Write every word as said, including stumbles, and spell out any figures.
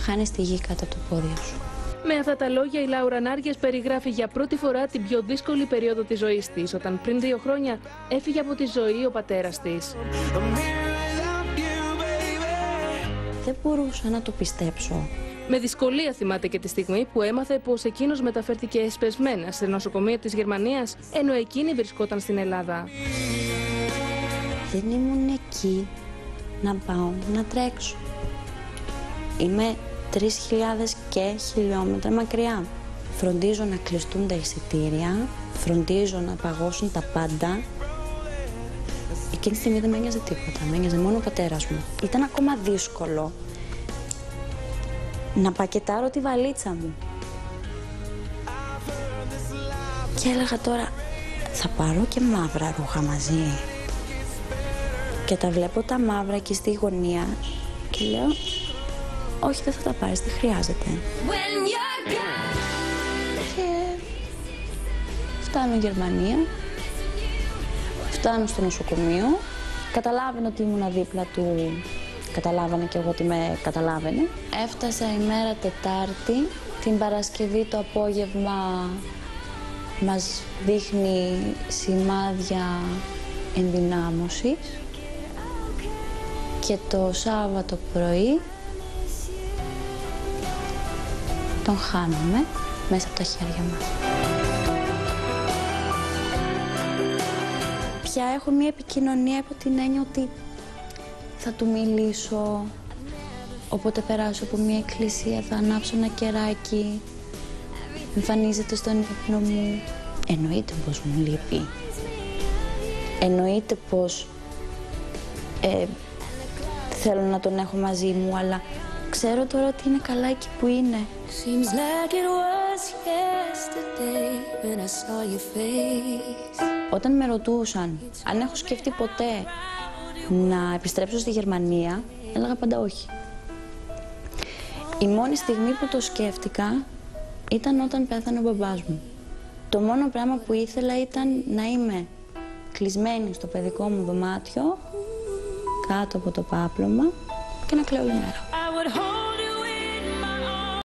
χάνεις τη γη κάτω από το πόδι σου. Με αυτά τα λόγια η Λάουρα Νάργες περιγράφει για πρώτη φορά την πιο δύσκολη περίοδο της ζωής της, όταν πριν δύο χρόνια έφυγε από τη ζωή ο πατέρας της. Δεν μπορούσα να το πιστέψω. Με δυσκολία θυμάται και τη στιγμή που έμαθε πως εκείνος μεταφέρθηκε εσπεσμένα σε νοσοκομείο της Γερμανίας, ενώ εκείνη βρισκόταν στην Ελλάδα. Δεν ήμουν εκεί να πάω να τρέξω. Είμαι τρεις χιλιάδες και χιλιόμετρα μακριά. Φροντίζω να κλειστούν τα εισιτήρια, φροντίζω να παγώσουν τα πάντα. Εκείνη τη στιγμή δεν με ένοιαζε τίποτα, με ένοιαζε μόνο ο πατέρας μου. Ήταν ακόμα δύσκολο να πακετάρω τη βαλίτσα μου. Και έλεγα τώρα, θα πάρω και μαύρα ρούχα μαζί. Και τα βλέπω τα μαύρα εκεί στη γωνία και λέω, όχι, δεν θα τα πάρεις, δεν χρειάζεται. Και φτάνω Γερμανία, φτάνω στο νοσοκομείο, καταλάβαινε ότι ήμουνα δίπλα του, καταλάβανε και εγώ ότι με καταλάβαινε. Έφτασα ημέρα Τετάρτη, την Παρασκευή το απόγευμα μας δείχνει σημάδια ενδυνάμωσης και το Σάββατο πρωί τον χάνουμε μέσα από τα χέρια μας. Πια έχω μία επικοινωνία από την έννοια ότι θα του μιλήσω, όποτε περάσω από μία εκκλησία θα ανάψω ένα κεράκι, εμφανίζεται στον ύπνο μου. Εννοείται πως μου λείπει. Εννοείται πως ε, θέλω να τον έχω μαζί μου, αλλά ξέρω τώρα ότι είναι καλά εκεί που είναι. Όταν με ρωτούσαν αν έχω σκεφτεί ποτέ να επιστρέψω στη Γερμανία, έλεγα πάντα όχι. Η μόνη στιγμή που το σκέφτηκα ήταν όταν πέθανε ο μπαμπάς μου. Το μόνο πράγμα που ήθελα ήταν να είμαι κλεισμένη στο παιδικό μου δωμάτιο, κάτω από το πάπλωμα και να κλαίω όλη μέρα.